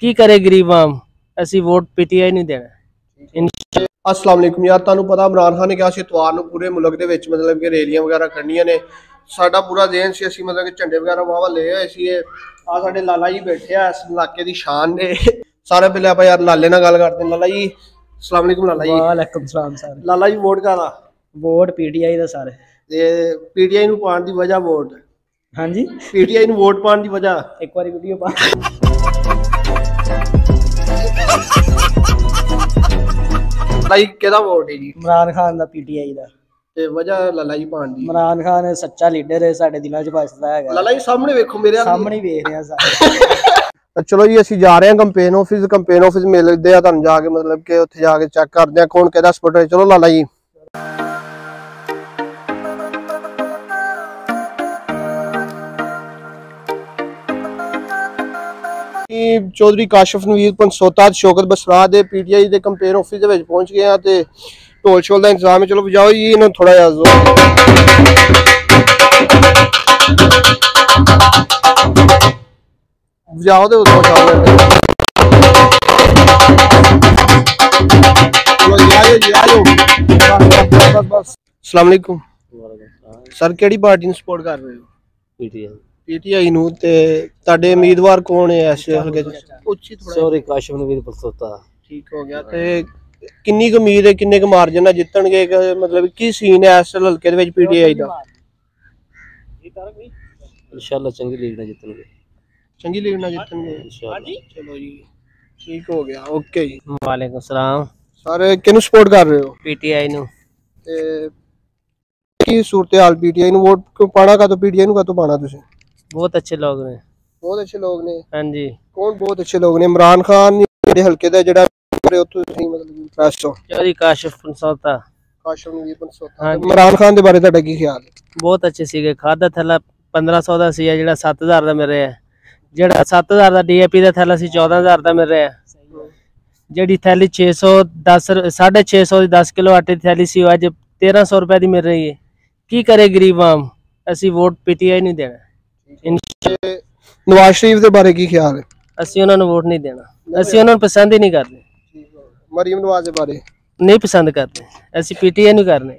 की करे गरीब आम असी वोट पीटीआई नहीं देना। अस्सलाम वालेकुम यार, ਤੁਹਾਨੂੰ ਪਤਾ ਇਮਰਾਨ ਖਾਨ ਨੇ ਕਿਹਾ ਸੀ ਇਤਵਾਰ ਨੂੰ ਪੂਰੇ ਮੁਲਕ ਦੇ ਵਿੱਚ ਮਤਲਬ ਕਿ ਰੈਲੀਆਂ ਵਗੈਰਾ ਕਰਨੀਆਂ ਨੇ। ਸਾਡਾ ਪੂਰਾ ਦੇਨ ਸੀ, ਅਸੀਂ ਮਤਲਬ ਕਿ ਝੰਡੇ ਵਗੈਰਾ ਵਾਵਾ ਲਏ ਹੋਏ ਸੀ। ਆ ਸਾਡੇ ਲਾਲਾ ਜੀ ਬੈਠੇ ਆ, ਇਸ ਇਲਾਕੇ ਦੀ ਸ਼ਾਨ ਨੇ। ਸਾਰੇ ਪਹਿਲੇ ਆਪਾਂ ਯਾਰ ਲਾਲੇ ਨਾਲ ਗੱਲ ਕਰਦੇ। ਲਾਲਾ ਜੀ अस्सलाम वालेकुम। लाला जी वालेकुम सलाम सर। लाला जी वोट कादा? वोट पीटीआई दा सर। ते पीटीआई ਨੂੰ ਪਾਉਣ ਦੀ ਵਜ੍ਹਾ ਵੋਟ? ਹਾਂਜੀ, पीटीआई ਨੂੰ ਵੋਟ ਪਾਉਣ ਦੀ ਵਜ੍ਹਾ ਇੱਕ ਵਾਰੀ ਵੀਡੀਓ ਪਾ। ਲਾਈ ਕਿਹਦਾ ਵੋਟ ਹੈ ਜੀ? ਇਮਰਾਨ ਖਾਨ ਦਾ ਪੀਟੀਆਈ ਦਾ। ਤੇ ਵਜ੍ਹਾ ਲਾਲਾ ਜੀ ਪਾਉਣ ਦੀ? ਇਮਰਾਨ ਖਾਨ ਸੱਚਾ ਲੀਡਰ ਹੈ, ਸਾਡੇ ਦਿਲਾਂ 'ਚ ਵੱਸਦਾ ਹੈਗਾ। ਲਾਲਾ ਜੀ ਸਾਹਮਣੇ ਵੇਖੋ, ਮੇਰੇ ਸਾਹਮਣੇ ਵੇਖ ਰਿਹਾ ਸਰ। ਚਲੋ ਜੀ ਅਸੀਂ ਜਾ ਰਹੇ ਹਾਂ ਕੰਪੇਨ ਆਫਿਸ ਮਿਲਦੇ ਆ ਤੁਹਾਨੂੰ ਜਾ ਕੇ, ਮਤਲਬ ਕਿ ਉੱਥੇ ਜਾ ਕੇ ਚੈੱਕ ਕਰਦੇ ਆ ਕੌਣ ਕਿਹਦਾ ਸਪੋਰਟਰ ਹੈ। ਚਲੋ ਲਾਲਾ ਜੀ। चौधरी काशिफ नवीर पंसोता शौकत बसरा दे पीटीआई दे कंपेन ऑफिस दे विच पहुंच गए हैं ते ढोल शोल दा इंतजाम है। चलो बजाओ जी इन्हां थोड़ा जिहा बजाओ ते उधर चल बस। अस्सलाम वालेकुम सर, केड़ी पार्टी नूं सपोर्ट कर रहे हो? पीटीआई। पीटीआई ਨੂੰ ਤੇ ਤੁਹਾਡੇ ਉਮੀਦਵਾਰ ਕੌਣ ਹੈ ਇਸ ਹਲਕੇ ਚ? ਉੱਚੀ ਥੋੜਾ। ਸੌਰੀ, ਕਾਸ਼ਿਫ ਨਵੀਰ ਪੰਸੋਤਾ। ਠੀਕ ਹੋ ਗਿਆ। ਤੇ ਕਿੰਨੀ ਕੁ ਉਮੀਦ ਹੈ, ਕਿੰਨੇ ਕੁ ਮਾਰਜਨ ਨਾਲ ਜਿੱਤਣਗੇ? ਮਤਲਬ ਕੀ ਸੀਨ ਹੈ ਇਸ ਹਲਕੇ ਦੇ ਵਿੱਚ ਪੀਟੀਆਈ ਦਾ? ਇਨਸ਼ਾਅੱਲਾ ਚੰਗੀ ਲੀਡ ਨਾਲ ਜਿੱਤਣਗੇ। ਚੰਗੀ ਲੀਡ ਨਾਲ ਜਿੱਤਣਗੇ ਇਨਸ਼ਾਅੱਲਾ। ਚਲੋ ਜੀ, ਠੀਕ ਹੋ ਗਿਆ। ਓਕੇ ਜੀ। ਵਾਲੇਕੁਮ ਸਲਾਮ। ਸਰ ਕਿਹਨੂੰ ਸਪੋਰਟ ਕਰ ਰਹੇ ਹੋ? ਪੀਟੀਆਈ ਨੂੰ। ਤੇ ਕੀ ਸੂਰਤ ਹਾਲ ਪੀਟੀਆਈ ਨੂੰ ਵੋਟ ਕਿਉਂ ਪਾਣਾ? ਕਾ ਤੋਂ ਪੀਟੀਆਈ ਨੂੰ ਕਾ ਤੋਂ ਪਾਣਾ ਤੁਸੀਂ? बहुत अच्छे लोग ने। बहुत अच्छे लोग ने? हाँ जी। कौन बहुत अच्छे लोग ने? इमरान खान जेडे हलके दा जेड़ा मतलब इंटरेस्ट हो? चौधरी काशिफ पंसोता। काशिफ नवीर पंसोता। इमरान खान दे बारे ਤੁਹਾਡਾ ਕੀ ਖਿਆਲ ਹੈ? ਬਹੁਤ ਅੱਛੇ ਸੀਗੇ। ਖਾਦਾ ਥੈਲਾ 1500 ਦਾ ਸੀ, ਜਿਹੜਾ 7000 ਦਾ ਮਿਲ ਰਿਹਾ। ਜਿਹੜਾ 7000 ਦਾ ਡੀਏਪੀ ਦਾ ਥੈਲਾ ਸੀ 14000 ਦਾ ਮਿਲ ਰਿਹਾ। ਜਿਹੜੀ ਥੈਲੀ 610 650 ਦੀ 10 ਕਿਲੋ ਆਟੇ ਦੀ ਥੈਲੀ ਸੀ, ਅੱਜ 1300 ਰੁਪਏ ਦੀ ਮਿਲ ਰਹੀ ਹੈ। ਕੀ ਕਰੇ ਗਰੀਬ ਆਮ? ਅਸੀਂ ਵੋਟ ਪੀਟੀਆਈ ਨਹੀਂ ਦੇਣਾ। नवाज शरीफ के बारे की ख्याल है? ਅਸੀਂ ਉਹਨਾਂ ਨੂੰ ਵੋਟ ਨਹੀਂ ਦੇਣਾ। ਅਸੀਂ ਉਹਨਾਂ ਨੂੰ ਪਸੰਦ ਹੀ ਨਹੀਂ ਕਰਦੇ। ਮਰੀਮ ਨਵਾਜ਼ ਦੇ ਬਾਰੇ ਨਹੀਂ ਪਸੰਦ ਕਰਦੇ। ਅਸੀਂ ਪੀਟੀਆਈ ਨੂੰ ਕਰਨੇ।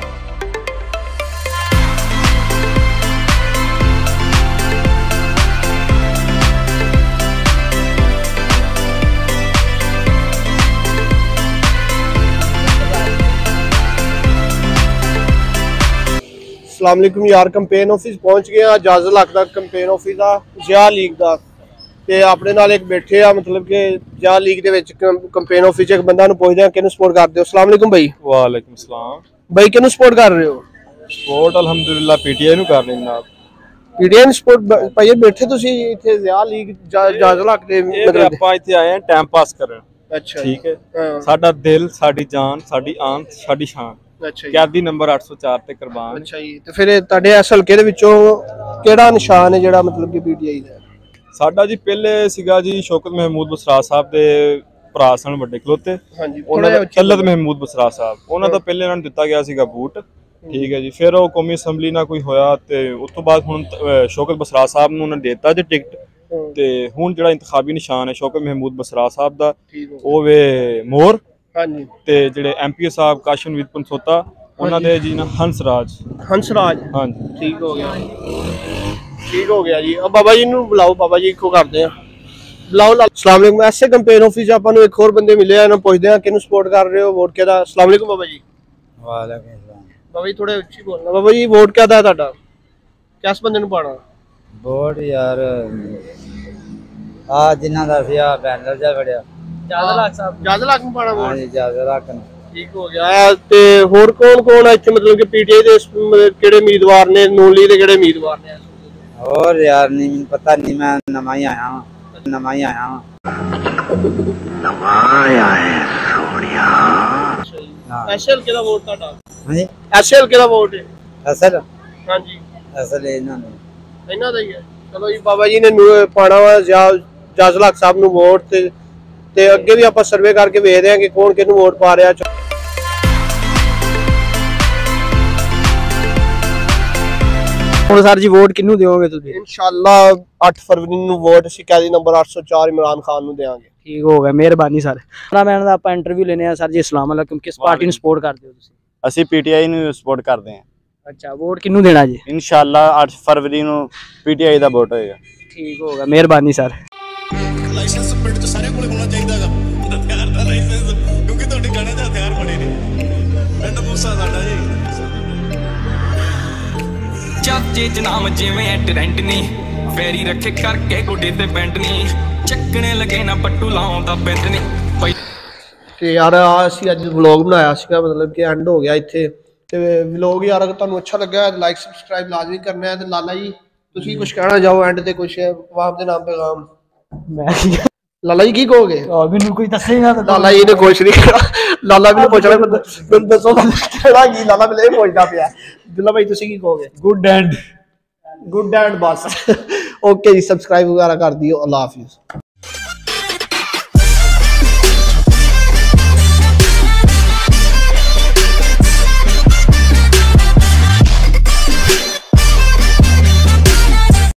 अस्सलाम वालेकुम यार, कंपेन ऑफिस पहुंच गए हैं। जाज़ल हक दा कंपेन ऑफिस आ जिया लीग दा। ते अपने नाल एक बैठे आ, मतलब कि जिया लीग दे विच कंपेन ऑफिस एक बंदा नु पुछदे आ किहनु सपोर्ट करदे हो। अस्सलाम वालेकुम भाई। वालेकुम सलाम भाई, किहनु सपोर्ट कर रहे हो? सपोर्ट अल्हम्दुलिल्लाह पीटीआई नु कर रहे जनाब। पीटीआई नु सपोर्ट भाई बैठे तुसी इथे जिया लीग जाज़ल हक दे मतलब ਆਪਾਂ ਇੱਥੇ ਆਏ ਆ टाइम पास ਕਰਨ। अच्छा ठीक है। ਸਾਡਾ ਦਿਲ, ਸਾਡੀ ਜਾਨ, ਸਾਡੀ ਆਨ, ਸਾਡੀ ਸ਼ਾਨ। अच्छा कैदी नंबर 804 ਤੇ ਕੁਰਬਾਨ। अच्छा जी। ਤੇ ਫਿਰ ਤੁਹਾਡੇ ਇਸ ਹਲਕੇ ਦੇ ਵਿੱਚੋਂ ਕਿਹੜਾ ਨਿਸ਼ਾਨ ਹੈ ਜਿਹੜਾ ਮਤਲਬ ਕਿ ਪੀਟੀਆਈ ਦਾ? ਸਾਡਾ ਜੀ ਪਹਿਲੇ ਸੀਗਾ ਜੀ ਸ਼ੌਕਤ ਮਹਿਮੂਦ ਬਸਰਾ ਸਾਹਿਬ ਦੇ ਭਰਾ ਸਨ ਵੱਡੇ ਖਲੋਤੇ। ਹਾਂਜੀ। ਉਹਨਾਂ ਦਾ ਤਲਤ ਮਹਿਮੂਦ ਬਸਰਾ ਸਾਹਿਬ, ਉਹਨਾਂ ਦਾ ਪਹਿਲੇ ਇਹਨਾਂ ਨੂੰ ਦਿੱਤਾ ਗਿਆ ਸੀਗਾ ਬੂਟ। ਠੀਕ ਹੈ ਜੀ। ਫਿਰ ਉਹ ਕੌਮੀ ਅਸੈਂਬਲੀ ਨਾਲ ਕੋਈ ਹੋਇਆ ਤੇ ਉਸ ਤੋਂ ਬਾਅਦ ਹੁਣ ਸ਼ੌਕਤ ਬਸਰਾ ਸਾਹਿਬ ਨੂੰ ਉਹਨਾਂ ਨੇ ਦਿੱਤਾ ਜੀ ਟਿਕਟ। ਤੇ ਹੁਣ ਜਿਹੜਾ ਇੰਤਖਾਬੀ ਨਿਸ਼ਾਨ ਹੈ ਸ਼ੌਕਤ ਮਹਿਮੂਦ ਬਸਰਾ ਸਾਹਿਬ ਦਾ, ਉਹ ਵੇ ਮੋਰ। ਹਾਂਜੀ। ਤੇ ਜਿਹੜੇ ਐਮਪੀ ਸਾਹਿਬ ਕਾਸ਼ਿਫ ਨਵੀਰ ਪੰਸੋਤਾ, ਉਹਨਾਂ ਦੇ ਜੀ ਨਾ ਹੰਸਰਾਜ। ਹੰਸਰਾਜ, ਹਾਂਜੀ। ਠੀਕ ਹੋ ਗਿਆ, ਠੀਕ ਹੋ ਗਿਆ ਜੀ। अब बाबा जी ਨੂੰ ਬੁਲਾਓ। बाबा जी ਇੱਕੋ ਕਰਦੇ ਆ, ਬੁਲਾਓ। अस्सलाम वालेकुम। ऐसे कंपेन ऑफिस ਆਪਾਂ ਨੂੰ ਇੱਕ ਹੋਰ ਬੰਦੇ ਮਿਲੇ ਆ, ਇਹਨਾਂ ਪੁੱਛਦੇ ਆ ਕਿਹਨੂੰ ਸਪੋਰਟ ਕਰ ਰਹੇ ਹੋ, ਵੋਟ ਕਿਹਦਾ? अस्सलाम वालेकुम बाबा जी। ਵਾਲੇਕੁਮ ਸਲਾਮ। बाबा जी ਥੋੜੇ ਉੱਚੀ ਬੋਲਣਾ। बाबा जी ਵੋਟ ਕਿਹਦਾ ਤੁਹਾਡਾ? ਕਿਸ ਬੰਦੇ ਨੂੰ ਪਾਣਾ ਵੋਟ? ਯਾਰ ਆ ਜਿਨ੍ਹਾਂ ਦਾ ਸੀ ਆ ਬੈਨਰ ਜਾ ਫੜਿਆ, ਜਾਜ਼ਲ ਹਕ ਸਾਹਿਬ। ਜਾਜ਼ਲ ਹਕ ਨੂੰ ਪਾਣਾ ਵੋਟ? ਹਾਂਜੀ, ਜਾਜ਼ਲ ਹਕ ਨੂੰ। ਠੀਕ ਹੋ ਗਿਆ। ਤੇ ਹੋਰ ਕੌਣ ਕੌਣ ਇੱਥੇ ਮਤਲਬ ਕਿ ਪੀਟੀਆਈ ਦੇ ਕਿਹੜੇ ਉਮੀਦਵਾਰ ਨੇ, ਨੂਲੀ ਦੇ ਕਿਹੜੇ ਉਮੀਦਵਾਰ ਨੇ? ਹੋਰ ਯਾਰ ਨਹੀਂ ਮੈਨੂੰ ਪਤਾ ਨਹੀਂ, ਮੈਂ ਨਵਾਂ ਹੀ ਆਇਆ ਹਾਂ। ਨਵਾਂ ਹੀ ਆਇਆ ਹਾਂ। ਨਵਾਂ ਆਇਆ ਹੈ ਸੋਹਣਿਆ। ਐਸਐਲ ਕਿਹਦਾ ਵੋਟ ਤੁਹਾਡਾ? ਹਾਂਜੀ, ਐਸਐਲ ਕਿਹਦਾ ਵੋਟ ਹੈ? ਅਸਲ? ਹਾਂਜੀ, ਅਸਲ ਇਹਨਾਂ ਦਾ ਹੀ ਹੈ। ਚਲੋ ਜੀ, ਬਾਬਾ ਜੀ ਨੇ ਪਾਣਾ ਵਾ ਜਾਜ਼ਲ ਹਕ ਸਾਹਿਬ ਨੂੰ ਵੋਟ। ਤੇ ਅੱਗੇ ਵੀ ਆਪਾਂ ਸਰਵੇ ਕਰਕੇ ਵੇਖਦੇ ਹਾਂ ਕਿ ਕੌਣ ਕਿਹਨੂੰ ਵੋਟ ਪਾ ਰਿਹਾ। ਹੁਣ ਸਰ ਜੀ ਵੋਟ ਕਿਹਨੂੰ ਦਿਓਗੇ ਤੁਸੀਂ? ਇਨਸ਼ਾਅੱਲਾ 8 ਫਰਵਰੀ ਨੂੰ ਵੋਟ ਅਸੀਂ ਕੈਦੀ ਨੰਬਰ 804 ਇਮਰਾਨ ਖਾਨ ਨੂੰ ਦੇਵਾਂਗੇ। ਠੀਕ ਹੋ ਗਿਆ, ਮਿਹਰਬਾਨੀ ਸਰ। ਮੈਨ ਦਾ ਆਪਾਂ ਇੰਟਰਵਿਊ ਲੈਣੇ ਆ ਸਰ ਜੀ। ਅਸਲਾਮ ਅਲੈਕੁਮ। ਕਿਸ ਪਾਰਟੀ ਨੂੰ ਸਪੋਰਟ ਕਰਦੇ ਹੋ ਤੁਸੀਂ? ਅਸੀਂ ਪੀਟੀਆਈ ਨੂੰ ਸਪੋਰਟ ਕਰਦੇ ਹਾਂ। ਅੱਛਾ, ਵੋਟ ਕਿਹਨੂੰ ਦੇਣਾ ਜੀ? ਇਨਸ਼ਾਅੱਲਾ 8 ਫਰਵਰੀ ਨੂੰ ਪੀਟੀਆਈ ਦਾ ਵੋਟ ਹੋਏਗਾ। ਠੀਕ ਹੋ ਗਿਆ, ਮਿਹਰਬਾਨੀ ਸਰ। ਲਾਇਸੈਂਸ ਪਿੰਡ ਚ ਸਾਰੇ ਕੋਲ ਹੋਣਾ ਚਾਹੀਦਾ ਹੈਗਾ, ਹਥਿਆਰ ਦਾ ਲਾਇਸੈਂਸ, ਕਿਉਂਕਿ ਤੁਹਾਡੇ ਗਾਣੇ ਦੇ ਹਥਿਆਰ ਬੜੇ ਨੇ। ਪਿੰਡ ਮੂਸਾ ਸਾਡਾ ਜੀ। ਚਾਚੇ ਚ ਨਾਮ ਜਿਵੇਂ ਟ੍ਰੈਂਡ ਨਹੀਂ, ਫੇਰੀ ਰੱਖੇ ਕਰਕੇ ਗੁੱਡੇ ਤੇ ਪੈਂਟ ਨਹੀਂ, ਚੱਕਣੇ ਲੱਗੇ ਨਾ ਪੱਟੂ ਲਾਉਂਦਾ ਪੈਂਟ ਨਹੀਂ। ਤੇ ਯਾਰ ਅਸੀਂ ਅੱਜ ਵਲੌਗ ਬਣਾਇਆ ਸੀਗਾ, ਮਤਲਬ ਕਿ ਐਂਡ ਹੋ ਗਿਆ ਇੱਥੇ। ਤੇ ਵਲੌਗ ਯਾਰ ਅਗਰ ਤੁਹਾਨੂੰ ਅੱਛਾ ਲੱਗਾ ਹੈ ਲਾਈਕ ਸਬਸਕ੍ਰਾਈਬ ਲਾਜ਼ਮੀ ਕਰਨਾ ਹੈ। ਤੇ ਲਾਲਾ ਜੀ ਤੁਸੀਂ ਕੁਝ ਕਹਿਣਾ ਚਾਹੋ ਐਂਡ ਤੇ? ਕੁਝ ਆਵਾਮ ਦੇ ਨਾਮ ਪੈਗਾਮ। ਮੈਂ ਲਾਲਾ ਜੀ ਕੀ ਕਹੋਗੇ? ਮੈਨੂੰ ਕੋਈ ਦੱਸੇਗਾ ਤਾਂ? ਲਾਲਾ ਜੀ ਨੇ ਕੁਛ ਨਹੀਂ ਕਿਹਾ। ਲਾਲਾ ਮੈਨੂੰ ਪੁੱਛ ਰਿਹਾ, ਮੈਨੂੰ ਦੱਸੋ ਕਿਹੜਾ ਕੀ? ਲਾਲਾ ਮੈਨੂੰ ਇਹ ਪੁੱਛਦਾ ਪਿਆ। ਦੁੱਲਾ ਭਾਈ ਤੁਸੀਂ ਕੀ ਕਹੋਗੇ? ਗੁੱਡ ਐਂਡ ਬਸ। ਓਕੇ ਜੀ, ਸਬਸਕ੍ਰਾਈਬ ਵਗੈਰਾ ਕਰ ਦਿਓ। ਅੱਲਾ ਹਾਫਿਜ਼।